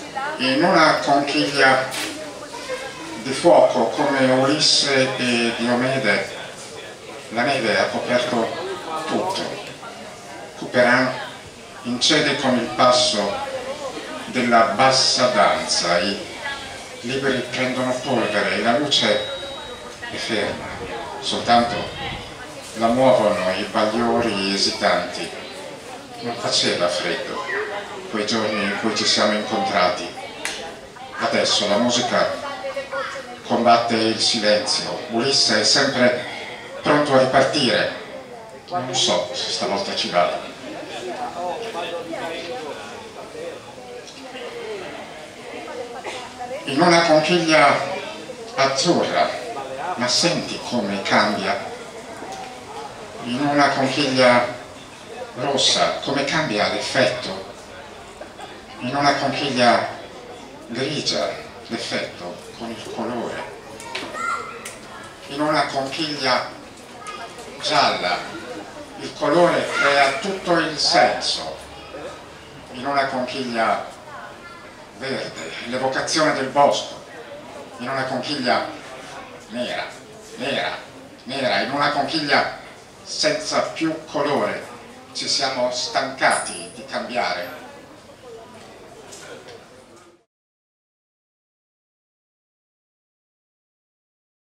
In una conchiglia di fuoco come Ulisse e Diomede, la neve ha coperto tutto. Couperin incede con il passo della bassa danza, i libri prendono polvere e la luce è ferma, soltanto la muovono i bagliori esitanti. Non faceva freddo quei giorni in cui ci siamo incontrati. Adesso la musica combatte il silenzio. Ulisse è sempre pronto a ripartire. Non so se stavolta ci vada. In una conchiglia azzurra, ma senti come cambia. In una conchiglia rossa, come cambia l'effetto. In una conchiglia grigia, l'effetto con il colore. In una conchiglia gialla, il colore crea tutto il senso. In una conchiglia verde, l'evocazione del bosco. In una conchiglia nera, nera, nera, in una conchiglia senza più colore. Ci siamo stancati di cambiare.